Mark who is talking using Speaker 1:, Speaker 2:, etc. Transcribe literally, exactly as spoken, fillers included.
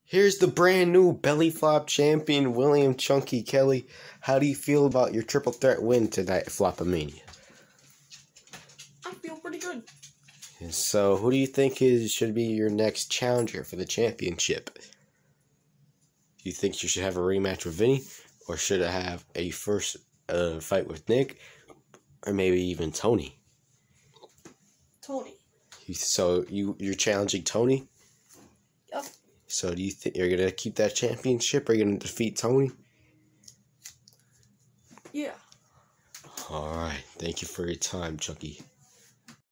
Speaker 1: Here's the brand new belly flop champion, William Chunky Kelly. How do you feel about your triple threat win tonight at Flopamania?
Speaker 2: I feel pretty good.
Speaker 1: And so, who do you think is should be your next challenger for the championship? Do you think you should have a rematch with Vinny, or should I have a first uh, fight with Nick, or maybe even Tony?
Speaker 2: Tony.
Speaker 1: You, so you you're challenging Tony?
Speaker 2: Yep.
Speaker 1: So do you think you're gonna keep that championship, or are you gonna defeat Tony?
Speaker 2: Yeah.
Speaker 1: All right. Thank you for your time, Chunky.